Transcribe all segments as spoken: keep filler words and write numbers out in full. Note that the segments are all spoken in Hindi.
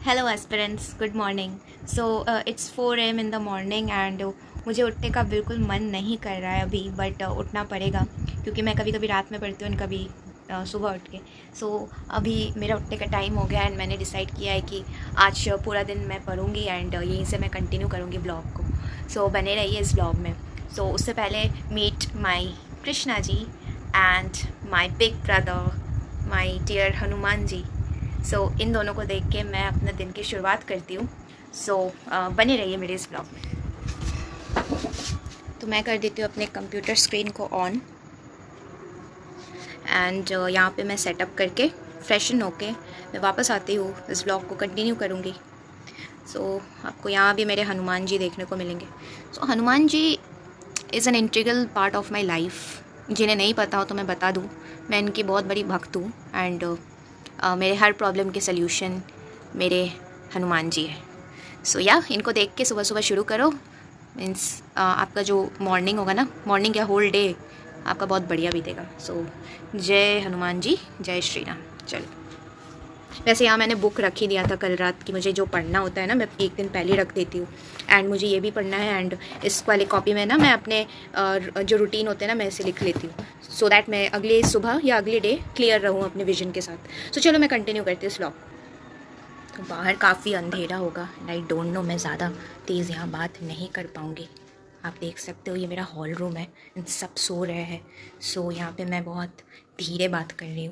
Hello aspirants, good morning. So it's four AM in the morning and मुझे उठने का बिल्कुल मन नहीं कर रहा है अभी, बट uh, उठना पड़ेगा क्योंकि मैं कभी कभी रात में पढ़ती हूँ और कभी uh, सुबह उठ के। सो so, अभी मेरा उठने का टाइम हो गया एंड मैंने डिसाइड किया है कि आज पूरा दिन मैं पढ़ूँगी एंड uh, यहीं से मैं कंटिन्यू करूँगी ब्लॉग को। सो so, बने रहिए इस ब्लॉग में। सो so, उससे पहले meet my Krishna ji and my big brother my dear Hanuman ji. So so, इन दोनों को देख के मैं अपने दिन की शुरुआत करती हूँ। सो so, uh, बने रहिए मेरे इस ब्लॉग में। तो मैं कर देती हूँ अपने कंप्यूटर स्क्रीन को ऑन एंड uh, यहाँ पे मैं सेटअप करके फ्रेशन होके मैं वापस आती हूँ, इस ब्लॉग को कंटिन्यू करूँगी। सो so, आपको यहाँ भी मेरे हनुमान जी देखने को मिलेंगे। So so, Hanuman ji is an integral part of my life. जिन्हें नहीं पता हो तो मैं बता दूँ, मैं इनकी बहुत बड़ी भक्त हूँ एंड uh, मेरे हर प्रॉब्लम के सल्यूशन मेरे हनुमान जी है। सो so, या yeah, इनको देख के सुबह सुबह शुरू करो। मीन्स uh, आपका जो मॉर्निंग होगा ना, मॉर्निंग या होल डे आपका बहुत बढ़िया बीतेगा। सो so, जय हनुमान जी, जय श्री राम। चलो, वैसे यहाँ मैंने बुक रख ही दिया था कल रात की, मुझे जो पढ़ना होता है ना मैं एक दिन पहले रख देती हूँ एंड मुझे ये भी पढ़ना है एंड इस वाली कॉपी में ना मैं अपने जो रूटीन होते हैं ना मैं इसे लिख लेती हूँ सो दैट मैं अगले सुबह या अगले डे क्लियर रहूँ अपने विजन के साथ। सो so, चलो मैं कंटिन्यू करती हूँ इस व्लॉग। तो बाहर काफ़ी अंधेरा होगा एंड आई डोंट नो, मैं ज़्यादा तेज़ यहाँ बात नहीं कर पाऊँगी। आप देख सकते हो ये मेरा हॉल रूम है, इन सब सो रहे हैं। सो so, यहाँ पे मैं बहुत धीरे बात कर रही हूँ।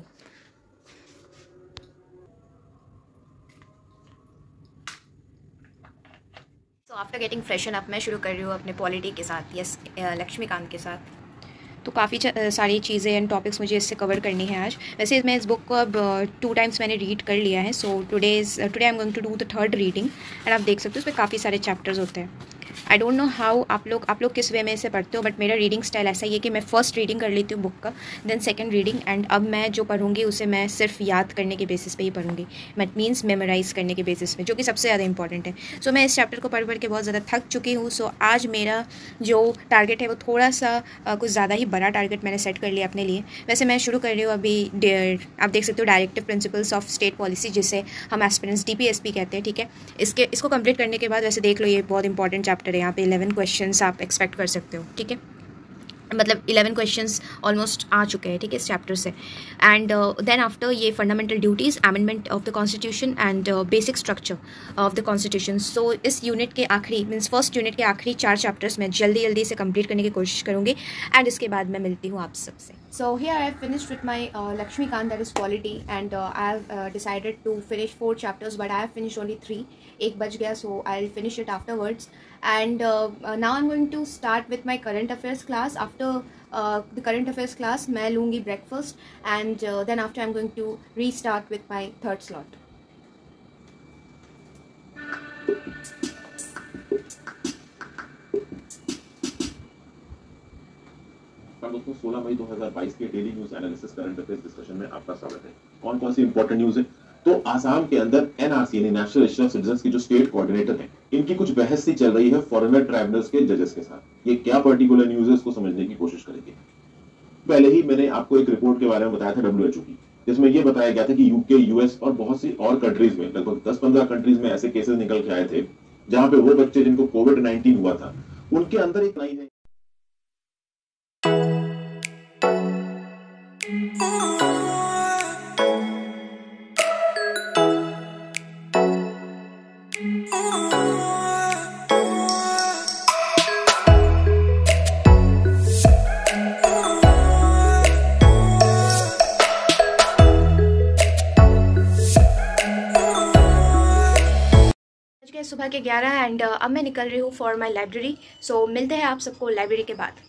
So after getting freshen up मैं शुरू कर रही हूँ अपने पॉलिटी के साथ, यस लक्ष्मीकांत के साथ। तो काफ़ी सारी चीज़ें एंड टॉपिक्स मुझे इससे कवर करनी है आज। वैसे मैं इस बुक को अब टू टाइम्स मैंने रीड कर लिया है। So today is today I am going to do the third reading and आप देख सकते हो इसमें काफ़ी सारे चैप्टर्स होते हैं। आई डोंट नो हाउ आप लोग आप लोग किस वे में इसे पढ़ते हो, बट मेरा रीडिंग स्टाइल ऐसा ही है कि मैं फर्स्ट रीडिंग कर लेती हूँ बुक का, देन सेकंड रीडिंग एंड अब मैं जो पढ़ूंगी उसे मैं सिर्फ याद करने के बेसिस पे ही पढ़ूंगी। मैट मीन्स मेमोराइज़ करने के बेसिस पे, जो कि सबसे ज़्यादा इंपॉर्टेंट है। सो so, मैं इस चैप्टर को पढ़ पढ़ के बहुत ज़्यादा थक चुकी हूँ। सो so, आज मेरा जो टारगेट है वो थोड़ा सा आ, कुछ ज़्यादा ही बड़ा टारगेट मैंने सेट कर लिया अपने लिए। वैसे मैं शुरू कर रही हूँ अभी, आप देख सकते हो directive principles of state policy, जिसे हम aspirants D P S P कहते हैं। ठीक है, इसके इसको कंप्लीट करने के बाद वैसे देख लो ये बहुत इंपॉर्टेंट चैप्टर है। यहाँ पे इलेवन क्वेश्चंस आप एक्सपेक्ट कर सकते हो। ठीक है, मतलब इलेवन क्वेश्चंस ऑलमोस्ट आ चुके हैं ठीक है इस चैप्टर से। एंड देन आफ्टर ये fundamental duties, amendment of the constitution and basic structure of the constitution. So इस यूनिट के आखिरी मीन्स फर्स्ट यूनिट के आखिरी चार चैप्टर्स में जल्दी जल्दी से कंप्लीट करने की कोशिश करूँगी एंड इसके बाद मैं मिलती हूँ आप सबसे। So here I have finished with my Laxmikanth, that is polity, and I have decided to finish four chapters but I have finish only three. एक बज गया, so I will finish it afterwards. And uh, uh, now I'm going to start with my current affairs class. After uh, the current affairs class, मैं लूँगी breakfast and uh, then after I'm going to restart with my third slot. दोस्तों सोलह मई दो हज़ार बाईस के daily news analysis current affairs discussion में आपका स्वागत है। कौन कौन सी इंपॉर्टेंट न्यूज है? तो आसाम के अंदर एन आर सी यानी नेशनल रजिस्टर ऑफ सिटीजंस की जो स्टेट कोऑर्डिनेटर हैं, इनकी कुछ बहस सी चल रही है फॉरेनर ट्राइब्यूनल्स के जजेस के साथ। ये क्या पर्टिकुलर न्यूज है इसको समझने की कोशिश करेंगे। पहले ही मैंने आपको एक रिपोर्ट के बारे में बताया था डब्ल्यू एच ओ की, जिसमें यह बताया गया था कि यूके, यूएस और बहुत सी और कंट्रीज में, लगभग दस पंद्रह कंट्रीज में ऐसे केसेस निकल के आए थे जहां पे वो बच्चे जिनको कोविड नाइनटीन हुआ था उनके अंदर एक लाई है। सुबह के ग्यारह एंड uh, अब मैं निकल रही हूँ फॉर माई लाइब्रेरी। सो मिलते हैं आप सबको लाइब्रेरी के बाद।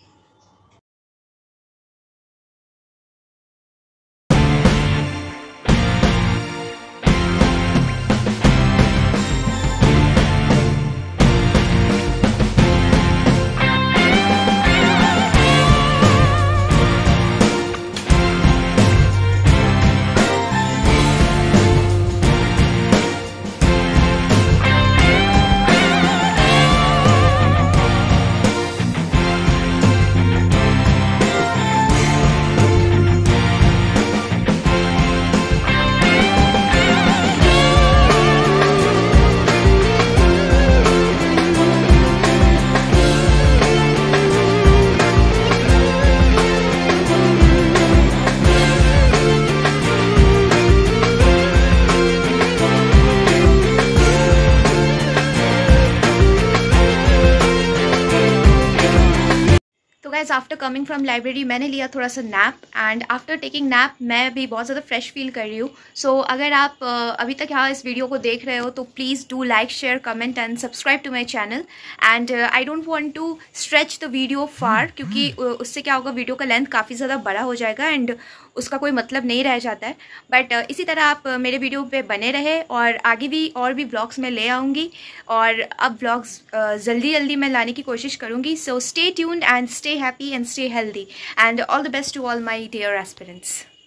आफ्टर कमिंग फ्रॉम लाइब्रेरी मैंने लिया थोड़ा सा nap, and after taking nap मैं भी बहुत ज़्यादा फ्रेश फील कर रही हूँ. सो so, अगर आप uh, अभी तक यहाँ इस वीडियो को देख रहे हो तो please do like, share, comment and subscribe to my channel. And I don't want to stretch the video far, क्योंकि uh, उससे क्या होगा, वीडियो का लेंथ काफ़ी ज़्यादा बड़ा हो जाएगा एंड उसका कोई मतलब नहीं रह जाता है. बट uh, इसी तरह आप uh, मेरे वीडियो पे बने रहे, और आगे भी और भी ब्लॉग्स में ले आऊँगी, और अब ब्लॉग्स uh, जल्दी जल्दी मैं लाने की कोशिश करूँगी. So stay tuned and stay happy and stay healthy, and all the best to all my dear aspirants.